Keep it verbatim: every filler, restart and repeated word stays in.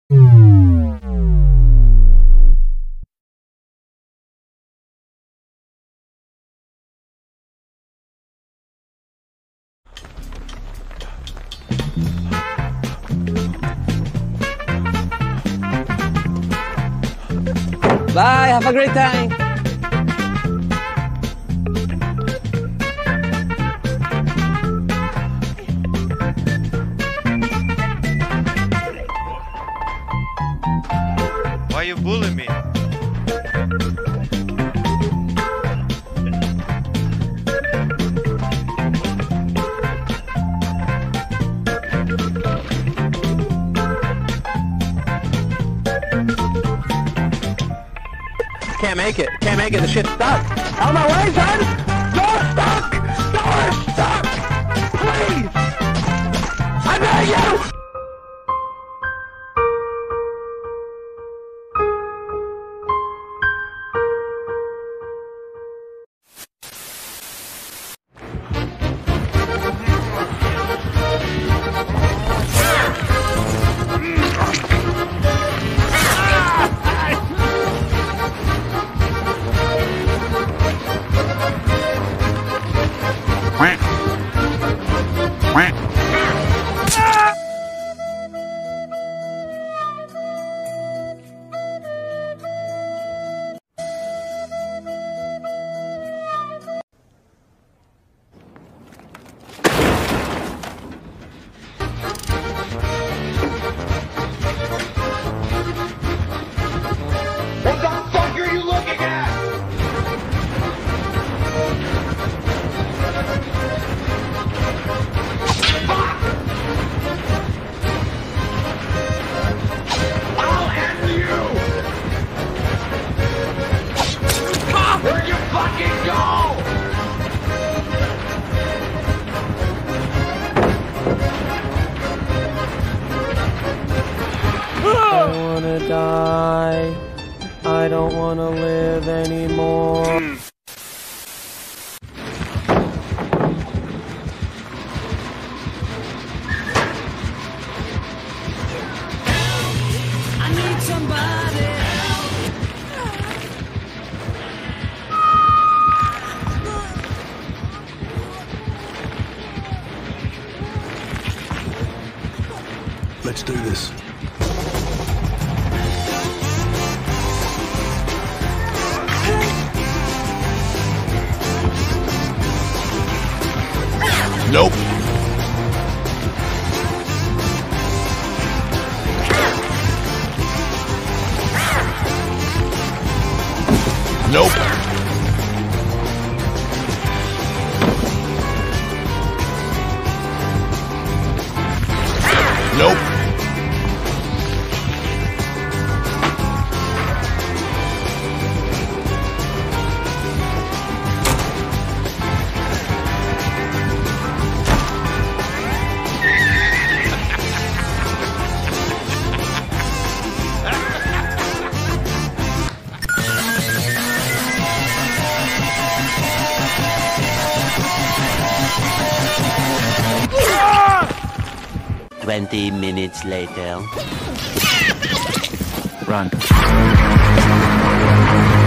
Bye, have a great time. Why you bullying me? Can't make it. Can't make it. The shit's stuck. Out of my way, son! Door's stuck! Door's stuck! Please! I beg you! Die. I don't want to live anymore. I need somebody. Let's do this. Nope. Nope. Nope. Twenty minutes later. Run.